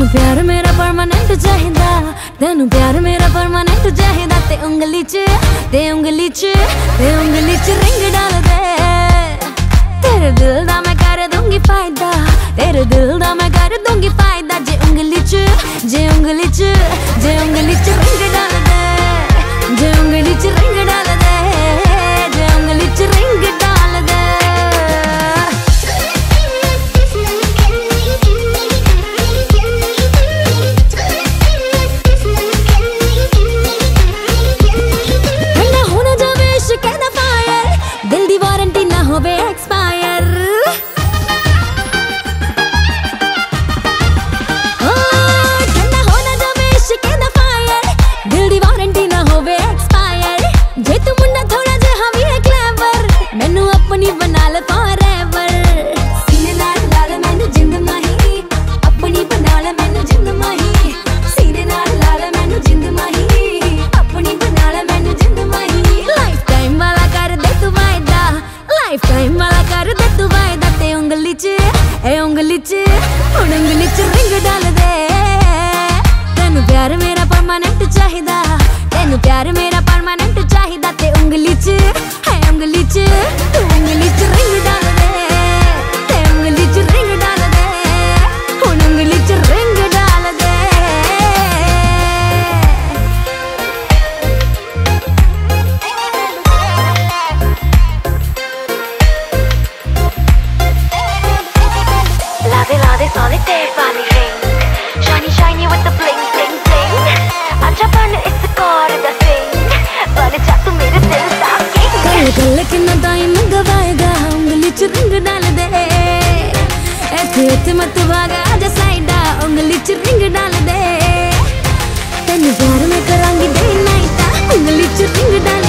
प्यार मेरा परमानेंट चाहिदा, तेनू प्यार मेरा परमानेंट चाहिदा। ते उंगली च रिंग डाल दे, तेरे दिल दा मैं कर दूंगी फायदा, तेरे दिल दा मैं कर दूंगी फायदा। जे उंगली च रिंग डाल दे, जे उंगली च रिंग डाल दे, जे उंगली च रिंग डाल दे। ठंडा होना जावे इश्क दा फायर, दिल दी वारंटी ना होवे एक्सपायर। ठंडा होना जावे इश्क दा फायर, दिल दी वारंटी ना होवे एक्सपायर। जे तू मुंडा थोड़ा जिहा वी है क्लेवर, मैनू अपनी बना ले फॉरएवर। सीने नाल लाल मैनू जिंद माही, अपनी बना ले मैनू जिंद माही। सीने नाल लाल मैनू जिंद माही, अपनी बना ले मैनू जिंद माही। लाइफ टाइम वाला कर दे तू वायदा, लाइफ टाइम वाला कर दे तू वायदा। ते उंगली च हुण उंगली च रिंग डाल दे, तेनू प्यार मेरा परमानेंट चाहिदा, तेनू प्यार मेरा परमानेंट चाहिदा। ते उंगली च तू उंगली च रिंग डाल दे, ते उंगली च रिंग डाल दे, हुण उंगली च रिंग डाल दे। ला दे solitaire वाली ring, shiny shiny with the bling bling bling। आजा बन इस कार दा सिंह, बन जा तू मेरे दिल दा king। गल किन्ना टाइम गवाएगा, उंगली च रिंग डाल दे। इत्थे मत भागा आजा साइडा, उंगली च रिंग डाल दे। तेनू प्यार मैं करांगी डे नाइट, उंगली च रिंग डाल